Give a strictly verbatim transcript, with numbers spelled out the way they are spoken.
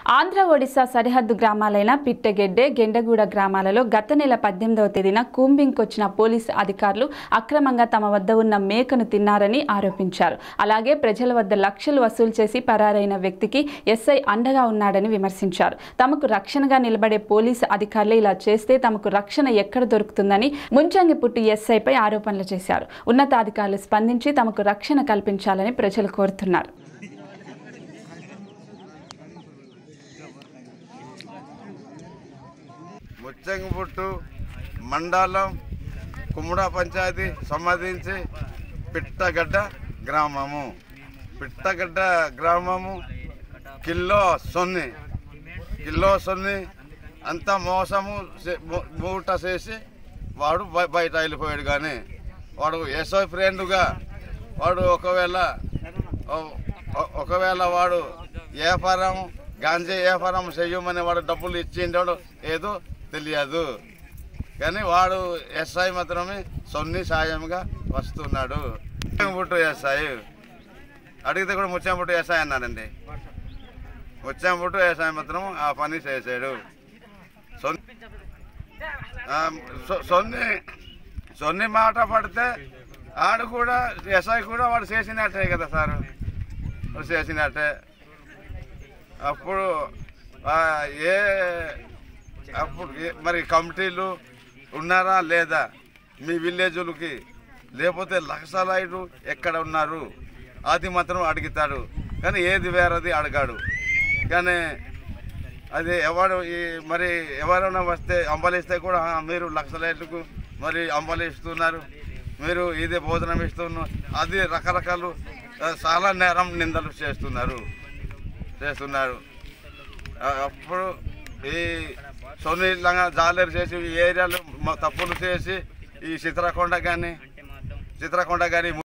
ఆంధ్ర ఒడిశా సరిహద్దు గ్రామాలైన పిట్టగెడ్డె గెండగూడ గ్రామాలలో గత నెల పద్దెనిమిదవ తేదీన కూంబింగ్కి వచ్చిన పోలీసు అధికారులు అక్రమంగా తమ వద్ద ఉన్న మేకను తిన్నారని ఆరోపించారు. అలాగే ప్రజల వద్ద లక్షలు వసూలు చేసి పరారైన వ్యక్తికి ఎస్ఐ అండగా ఉన్నాడని విమర్శించారు. తమకు రక్షణగా నిలబడే పోలీసు అధికారులు ఇలా చేస్తే తమకు రక్షణ ఎక్కడ దొరుకుతుందని ముంచంగిపుట్టు ఎస్ఐపై ఆరోపణలు చేశారు. ఉన్నతాధికారులు స్పందించి తమకు రక్షణ కల్పించాలని ప్రజలు కోరుతున్నారు. ముచ్చంగిపుట్టు మండలం కుమ్ముడ పంచాయతీ సంబంధించి పిట్టగడ్డ గ్రామము పిట్టగడ్డ గ్రామము కిల్లో సొన్ని కిల్లో సొన్ని అంతా మోసము మూట చేసి వాడు బయట వెళ్ళిపోయాడు. కానీ వాడు ఎస్ఐ ఫ్రెండ్గా వాడు ఒకవేళ ఒకవేళ వాడు వ్యాపారం గాంజా వ్యాపారం చెయ్యమని వాడు డబ్బులు ఇచ్చిండాడు ఏదో తెలియదు. కానీ వాడు ఎస్ఐ మాత్రమే సొన్ని సాయంగా వస్తున్నాడు. ముచ్చంగిపుట్టు ఎస్ఐ అడిగితే కూడా ముచ్చంగిపుట్టు ఎస్ఐ అన్నాడండి. ముచ్చంగిపుట్టు ఎస్ఐ మాత్రం ఆ పని చేశాడు. సొన్ని సొన్ని మాట పడితే ఆడు కూడా ఎస్ఐ కూడా వాడు చేసినట్టే కదా సార్, చేసినట్టే. అప్పుడు ఏ అప్పుడు మరి కమిటీలు ఉన్నారా లేదా మీ విలేజులకి, లేకపోతే లక్షలాయిలు ఎక్కడ ఉన్నారు అది మాత్రం అడుగుతాడు. కానీ ఏది వేరేది అడగాడు. కానీ అది ఎవరు మరి ఎవరైనా వస్తే అంబలిస్తే కూడా మీరు లక్షలాయిలకు మరి అంబలిస్తున్నారు, మీరు ఇదే భోజనం ఇస్తున్నారు, అది రకరకాలు చాలా నేరం నిందలు చేస్తున్నారు చేస్తున్నారు అప్పుడు ఈ సొన్ని జాలేరు చేసి ఈ ఏరియాలో తప్పులు చేసి ఈ చిత్రకొండ కానీ చిత్రకొండ కానీ